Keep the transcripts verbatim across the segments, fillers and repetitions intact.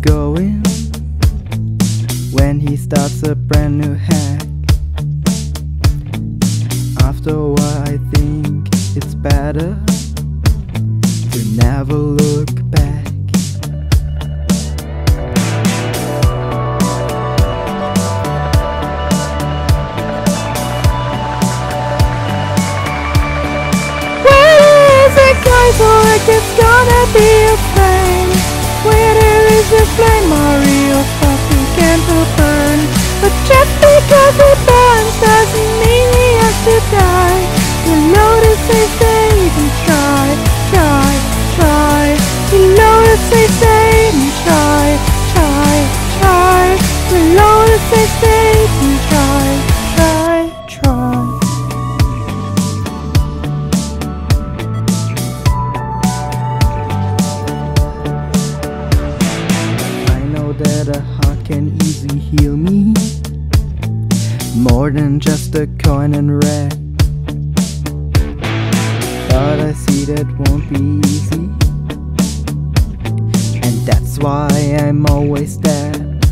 going when he starts a brand new hack. After a while I think it's better to never look back. Where is it guys, or like it's gonna be a flame? Where there is a flame, our real stuff began to burn. But just because it burns doesn't mean he has to die. You notice they stayed and tried, try, try. You notice they stayed and tried, try, try. You notice they stayed and tried, try, try. That a heart can easily heal me, more than just a coin and red. But I see that won't be easy, and that's why I'm always there.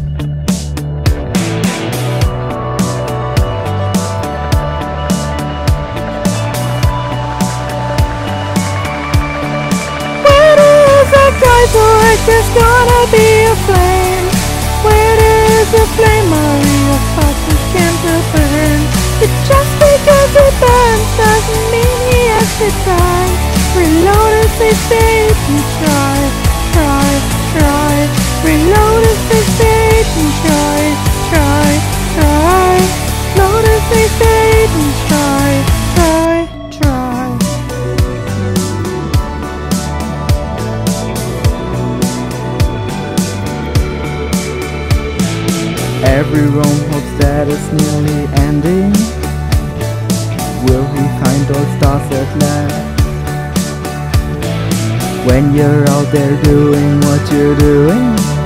Where is that guy's like there's gonna be a flame? Where there is a flame, our real heart began to burn. But just because it burns doesn't mean he has to die. Reload as they stayed and tried, tried, tried. Reload as they stayed and tried, tried, tried. Reload as they stayed and tried, tried, tried. Every room hopes that it's nearly ending. Will he find those stars at last? When you're out there doing what you're doing,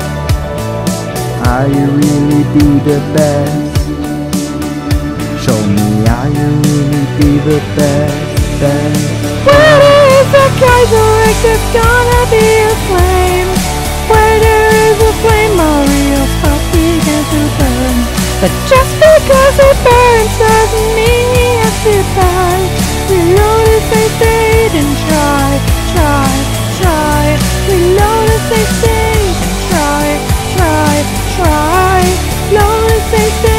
are you really be the best? Show me, are you really be the best, best? Where there is a geyser, like there's gonna be a flame. Where there is a flame, our real stuff began to burn. But just because it burns doesn't mean he has to die. Reload as they stayed and tried, tried, tried. Reload as they stayed and tried, tried, tried. Reload as they stayed.